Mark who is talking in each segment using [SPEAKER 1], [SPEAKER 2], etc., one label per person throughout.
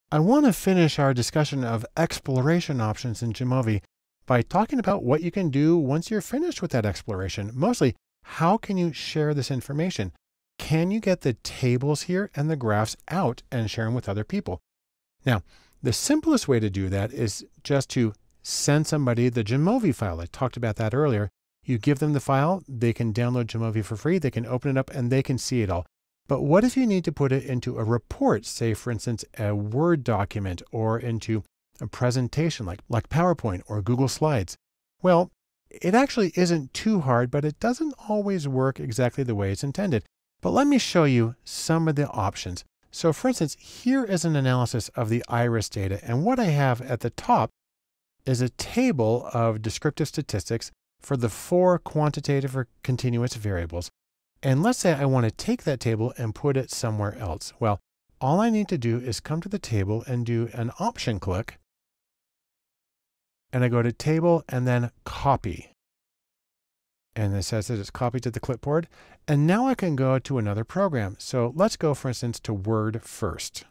[SPEAKER 1] I want to finish our discussion of exploration options in Jamovi by talking about what you can do once you're finished with that exploration. Mostly, how can you share this information? Can you get the tables here and the graphs out and share them with other people? Now, the simplest way to do that is just to send somebody the Jamovi file. I talked about that earlier. You give them the file, they can download Jamovi for free, they can open it up and they can see it all. But what if you need to put it into a report, say for instance, a Word document or into a presentation like PowerPoint or Google Slides? Well, it actually isn't too hard, but it doesn't always work exactly the way it's intended. But let me show you some of the options. So for instance, here is an analysis of the iris data. And what I have at the top is a table of descriptive statistics for the 4 quantitative or continuous variables. And let's say I want to take that table and put it somewhere else. Well, all I need to do is come to the table and do an option click. And I go to table and then copy. And it says that it's copied to the clipboard. And now I can go to another program. So let's go, for instance, to Word first.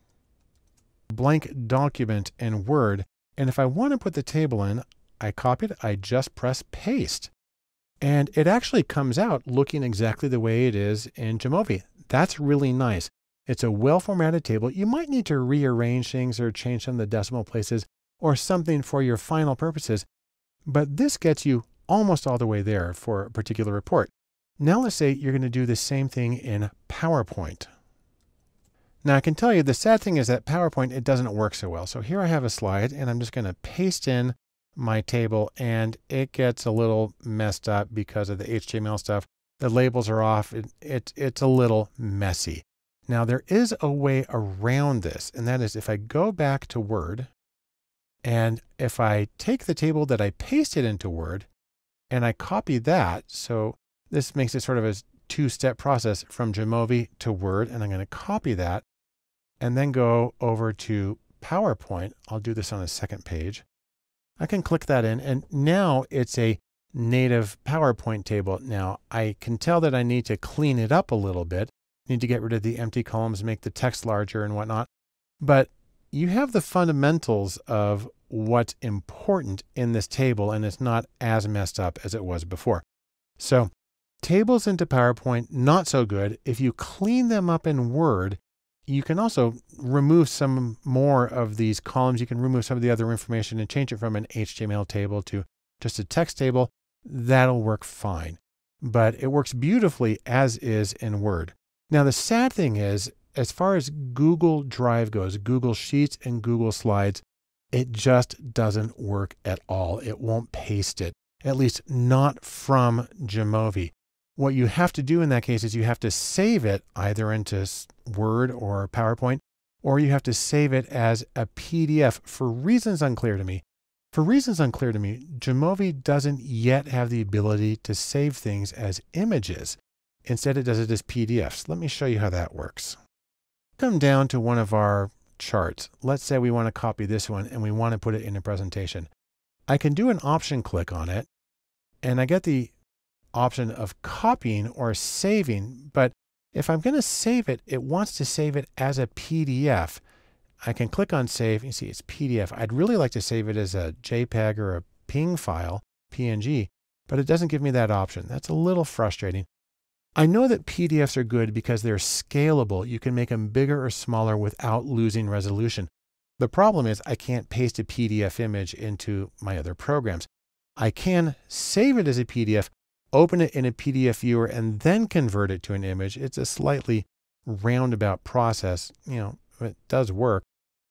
[SPEAKER 1] Blank document in Word. And if I want to put the table in, I copy it, I just press paste. And it actually comes out looking exactly the way it is in Jamovi. That's really nice. It's a well-formatted table. You might need to rearrange things or change some of the decimal places or something for your final purposes, but this gets you almost all the way there for a particular report. Now let's say you're going to do the same thing in PowerPoint. Now I can tell you the sad thing is that PowerPoint, it doesn't work so well. So here I have a slide and I'm just going to paste in my table and it gets a little messed up because of the HTML stuff. The labels are off. It's a little messy. Now there is a way around this, and that is if I go back to Word and if I take the table that I pasted into Word and I copy that, so this makes it sort of a 2-step process from Jamovi to Word, and I'm going to copy that and then go over to PowerPoint. I'll do this on the second page. I can click that in and now it's a native PowerPoint table. Now I can tell that I need to clean it up a little bit, need to get rid of the empty columns, make the text larger and whatnot. But you have the fundamentals of what's important in this table and it's not as messed up as it was before. So tables into PowerPoint, not so good. If you clean them up in Word, you can also remove some more of these columns. You can remove some of the other information and change it from an HTML table to just a text table. That'll work fine. But it works beautifully as is in Word. Now, the sad thing is, as far as Google Drive goes, Google Sheets and Google Slides, it just doesn't work at all. It won't paste it, at least not from Jamovi. What you have to do in that case is you have to save it either into Word or PowerPoint, or you have to save it as a PDF for reasons unclear to me. For reasons unclear to me, Jamovi doesn't yet have the ability to save things as images. Instead, it does it as PDFs. Let me show you how that works. Come down to one of our charts. Let's say we want to copy this one and we want to put it in a presentation. I can do an option click on it and I get the option of copying or saving, but if I'm going to save it, it wants to save it as a PDF. I can click on save. You see it's PDF. I'd really like to save it as a JPEG or a PNG file, PNG, but it doesn't give me that option. That's a little frustrating. I know that PDFs are good because they're scalable. You can make them bigger or smaller without losing resolution. The problem is I can't paste a PDF image into my other programs. I can save it as a PDF, open it in a PDF viewer, and then convert it to an image. It's a slightly roundabout process. It does work.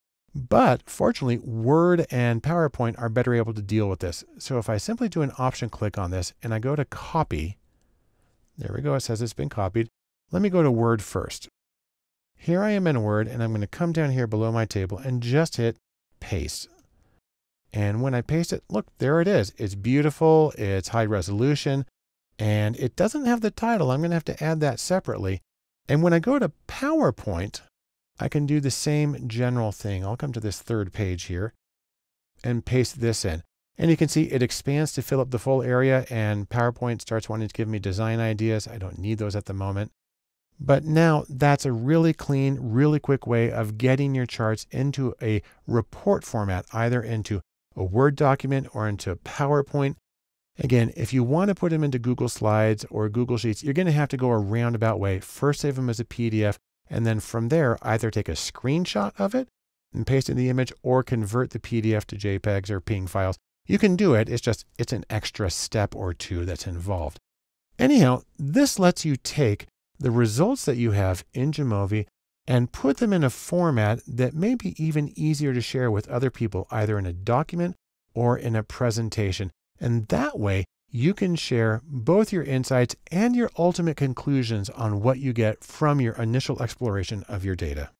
[SPEAKER 1] But fortunately, Word and PowerPoint are better able to deal with this. So if I simply do an option click on this and I go to copy, there we go. It says it's been copied. Let me go to Word first. Here I am in Word, and I'm going to come down here below my table and just hit paste. And when I paste it, look, there it is. It's beautiful. It's high resolution. And it doesn't have the title. I'm going to have to add that separately. And when I go to PowerPoint, I can do the same general thing. I'll come to this third page here and paste this in. And you can see it expands to fill up the full area, and PowerPoint starts wanting to give me design ideas. I don't need those at the moment. But now that's a really clean, really quick way of getting your charts into a report format, either into a Word document or into PowerPoint. Again, if you want to put them into Google Slides or Google Sheets, you're going to have to go a roundabout way. First, save them as a PDF, and then from there, either take a screenshot of it and paste in the image or convert the PDF to JPEGs or PNG files. You can do it. It's an extra step or two that's involved. Anyhow, this lets you take the results that you have in Jamovi and put them in a format that may be even easier to share with other people, either in a document or in a presentation. And that way, you can share both your insights and your ultimate conclusions on what you get from your initial exploration of your data.